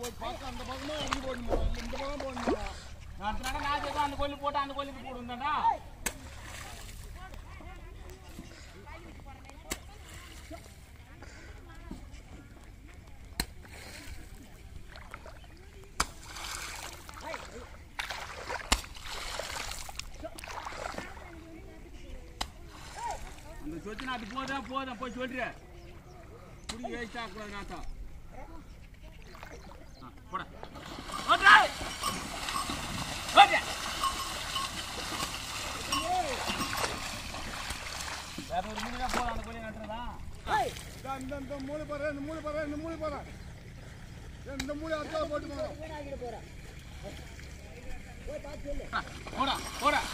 அந்த பக்கமா அடிச்சு போடணுமா இந்த பக்கம் போடணுமா நான் நான் அந்த கோயில் போட்டு அந்த கோயிலுக்கு போடுவேன்டா அந்த சொச்சு அது போதும் போய் சொல்றேன் புடி வேஸ்ட் ஆகக்கூடாது நாத்தா போட ஓடா ஓடா வேற ஒரு மூணு தான் போலாம் அந்த கோயிலை நட்டுறதா இந்த மூணு பாரு இந்த மூணு பாரு இந்த மூணு பாரு இந்த மூணு அட்டா போட்டு போறோம் வீணாகிட போறா போய் பாத்து சொல்லு போடா போடா